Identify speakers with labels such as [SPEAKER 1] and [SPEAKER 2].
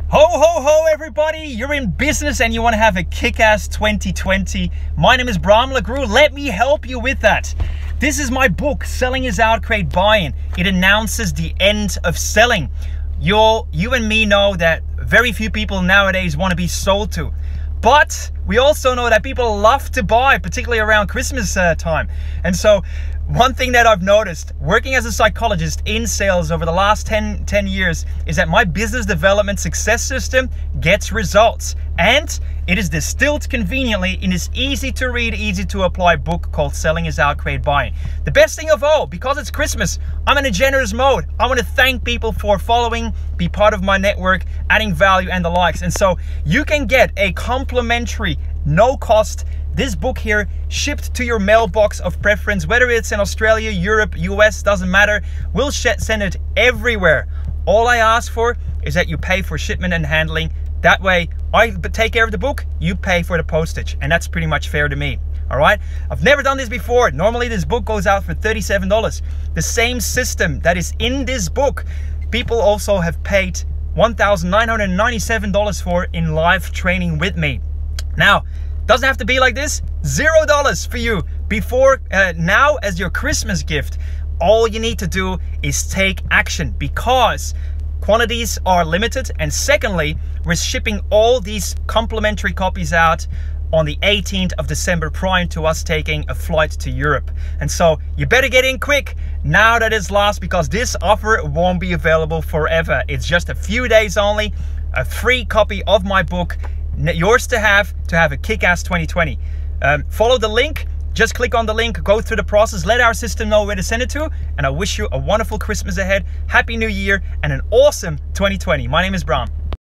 [SPEAKER 1] Ho, ho, ho, everybody. You're in business and you want to have a kick-ass 2020. My name is Bram LeGroux. Let me help you with that. This is my book, Selling is Out, Create Buy-in. It announces the end of selling. You and me know that very few people nowadays want to be sold to. But we also know that people love to buy, particularly around Christmas time. And so one thing that I've noticed working as a psychologist in sales over the last 10 years is that my business development success system gets results. And it is distilled conveniently in this easy to read, easy to apply book called Selling is Out, Create Buy-in. The best thing of all, because it's Christmas, I'm in a generous mode. I want to thank people for following, be part of my network, adding value and the likes. And so you can get a complimentary, no cost, this book here shipped to your mailbox of preference, whether it's in Australia, Europe, US, doesn't matter. We'll send it everywhere. All I ask for is that you pay for shipment and handling. That way, I take care of the book, you pay for the postage, and that's pretty much fair to me. All right, I've never done this before. Normally this book goes out for $37. The same system that is in this book, people also have paid $1,997 for in live training with me. Now, doesn't have to be like this. $0 for you before now as your Christmas gift. All you need to do is take action because quantities are limited. And secondly, we're shipping all these complimentary copies out on the 18th of December prior to us taking a flight to Europe. And so you better get in quick now that it's last, because this offer won't be available forever. It's just a few days only. A free copy of my book, yours to have a kick-ass 2020. Follow the link, just click on the link, go through the process, let our system know where to send it to, and I wish you a wonderful Christmas ahead, Happy New Year, and an awesome 2020. My name is Bram.